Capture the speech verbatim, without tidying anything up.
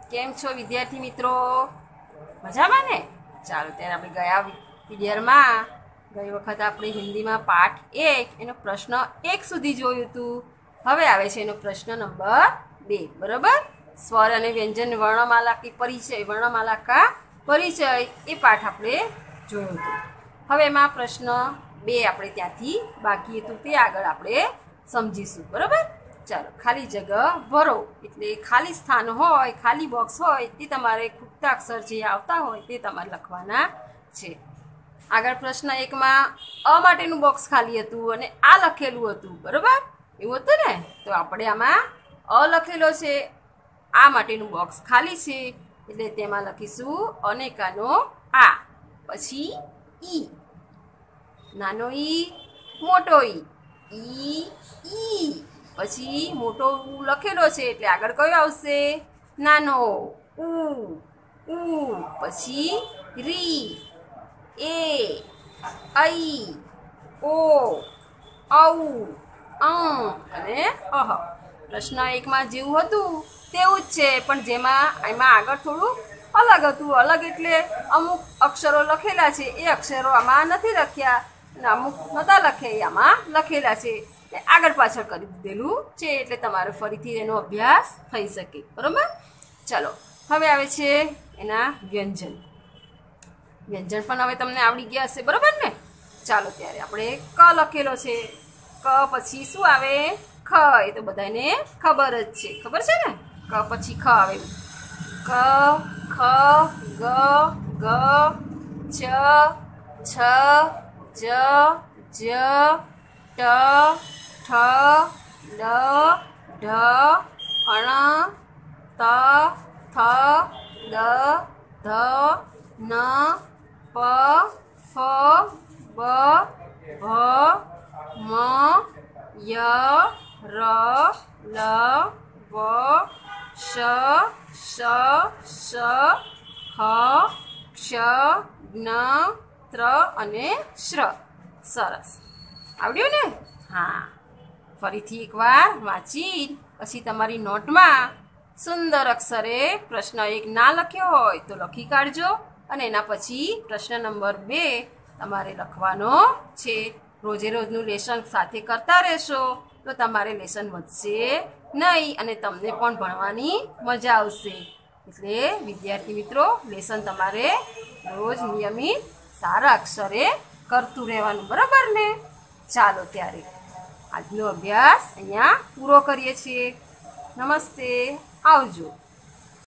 કેમ છો વિદ્યાર્થી મિત્રો? મજામાં ને? ચાલો ત્યારે આપણે ગયા પીડીઆરમાં ગઈ વખત આપણે હિન્દીમાં પાઠ એક એનો પ્રશ્ન એક સુધી જોયું હતું. હવે આવે છે એનો પ્રશ્ન નંબર બે. બરાબર? સ્વર અને વ્યંજન વર્ણમાલા કે પરિચય વર્ણમાલા કા પરિચય એ પાઠ આપણે જોયો હતો. હવે એમાં પ્રશ્ન બે આપણે ત્યાંથી બાકી હતું તે આગળ આપણે સમજીશું. બરાબર? ચાલો, ખાલી જગ્યા ભરો એટલે ખાલી સ્થાન હોય, ખાલી બોક્સ હોય તે તમારે ખૂટતા અક્ષર જે આવતા હોય તે તમારે લખવાના છે. આગળ પ્રશ્ન એકમાં અ માટેનું બોક્સ ખાલી હતું અને આ લખેલું હતું. બરાબર? એવું હતું ને? તો આપણે આમાં અ લખેલો છે, આ માટેનું બોક્સ ખાલી છે એટલે તેમાં લખીશું અનેકાનો આ. પછી ઈ, નાનો ઈ, મોટો ઈ, ઈ ઈ. પછી મોટો ઉ લખેલો છે એટલે આગળ કયો આવશે? નાનો ઉ ઉ. પછી રી, એ, ઐ, ઓ, ઔ, અં અને અહ. પ્રશ્ન એકમાં જેવું હતું તેવું જ છે, પણ જેમાં એમાં આગળ થોડું અલગ હતું. અલગ એટલે અમુક અક્ષરો લખેલા છે એ અક્ષરો આમાં નથી લખ્યા અને અમુક નહોતા લખ્યા એ આમાં લખેલા છે. આગળ પાછળ કરી દીધેલું છે એટલે તમારે ફરીથી એનો અભ્યાસ થઈ શકે. બરાબર? ચાલો, હવે આવે છે એના વ્યંજન. વ્યંજન પણ હવે તમને આવડી ગયા હશે. બરાબર ને? ચાલો ત્યારે આપણે ક લખેલો છે. ક પછી શું આવે? ખ. એ તો બધાને ખબર જ છે. ખબર છે ને? ક પછી ખ આવે. ક, ખ, ગ, ઘ, ચ, છ, જ, જ, ટ, ઠ, ડ, ઢ, ણ, ત, થ, દ, ધ, ન, પ, ફ, બ, ભ, મ, ય, ર, લ, વ, શ, શ, ષ, હ, ક્ષ, જ્ઞ, ત્ર અને શ્ર. સરસ. આવડ્યું ને? હા. ફરીથી એકવાર વાંચી પછી તમારી નોટમાં સુંદર અક્ષરે પ્રશ્ન એક ના લખ્યો હોય તો લખી કાઢજો અને એના પછી પ્રશ્ન નંબર બે તમારે લખવાનો છે. રોજે રોજનું લેસન સાથે કરતા રહેશો તો તમારે લેસન વધશે નહીં અને તમને પણ ભણવાની મજા આવશે. એટલે વિદ્યાર્થી મિત્રો, લેસન તમારે રોજ નિયમિત સારા અક્ષરે કરતું રહેવાનું. બરાબર ને? ચાલો ત્યારે આજનો અભ્યાસ અહીંયા પૂરો કરીએ છીએ. નમસ્તે. આવજો.